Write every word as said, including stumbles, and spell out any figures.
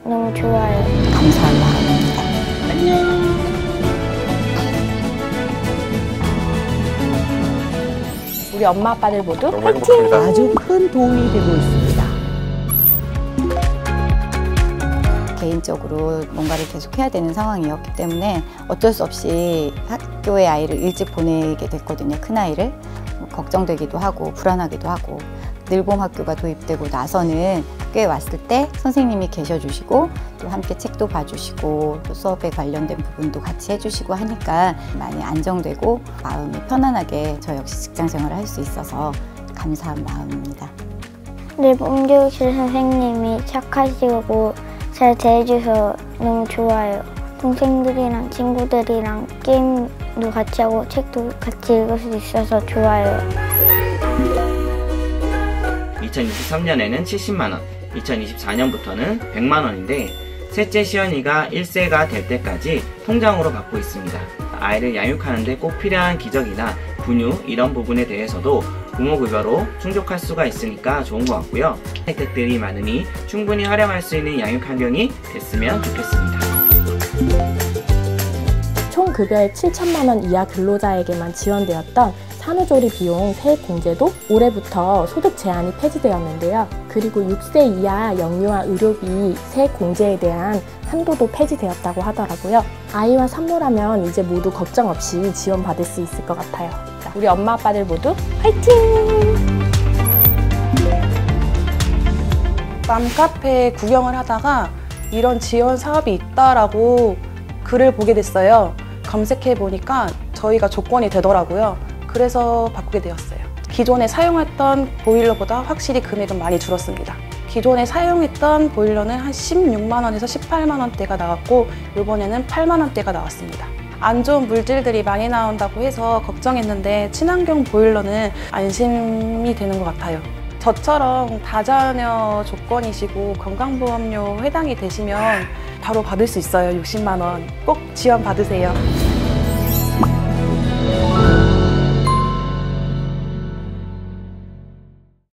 너무 좋아요. 감사한 마음입니다. 안녕. 우리 엄마 아빠들 모두 너무 화이팅! 행복합니다. 아주 큰 도움이 되고 있습니다. 개인적으로 뭔가를 계속 해야 되는 상황이었기 때문에 어쩔 수 없이 학교에 아이를 일찍 보내게 됐거든요. 큰아이를. 걱정되기도 하고 불안하기도 하고 늘봄 학교가 도입되고 나서는 학교에 왔을 때 선생님이 계셔주시고 또 함께 책도 봐주시고 또 수업에 관련된 부분도 같이 해주시고 하니까 많이 안정되고 마음이 편안하게 저 역시 직장생활을 할 수 있어서 감사한 마음입니다. 늘봄교육실 선생님이 착하시고 잘 대해줘서 너무 좋아요. 동생들이랑 친구들이랑 게임도 같이 하고 책도 같이 읽을 수 있어서 좋아요. 이천이십삼 년에는 칠십만 원, 이천이십사 년부터는 백만 원인데 셋째 시연이가 일 세가 될 때까지 통장으로 받고 있습니다. 아이를 양육하는 데 꼭 필요한 기저귀나 분유 이런 부분에 대해서도 부모급여로 충족할 수가 있으니까 좋은 것 같고요. 혜택들이 많으니 충분히 활용할 수 있는 양육 환경이 됐으면 좋겠습니다. 총 급여의 칠천만 원 이하 근로자에게만 지원되었던 산후조리 비용 세액 공제도 올해부터 소득 제한이 폐지되었는데요. 그리고 육 세 이하 영유아 의료비 세액 공제에 대한 한도도 폐지되었다고 하더라고요. 아이와 산모라면 이제 모두 걱정 없이 지원받을 수 있을 것 같아요. 우리 엄마 아빠들 모두 화이팅! 맘카페 구경을 하다가 이런 지원 사업이 있다라고 글을 보게 됐어요. 검색해 보니까 저희가 조건이 되더라고요. 그래서 바꾸게 되었어요. 기존에 사용했던 보일러보다 확실히 금액은 많이 줄었습니다. 기존에 사용했던 보일러는 한 십육만 원에서 십팔만 원대가 나왔고 이번에는 팔만 원대가 나왔습니다. 안 좋은 물질들이 많이 나온다고 해서 걱정했는데 친환경 보일러는 안심이 되는 것 같아요. 저처럼 다자녀 조건이시고 건강보험료 해당이 되시면 바로 받을 수 있어요. 육십만 원 꼭 지원 받으세요.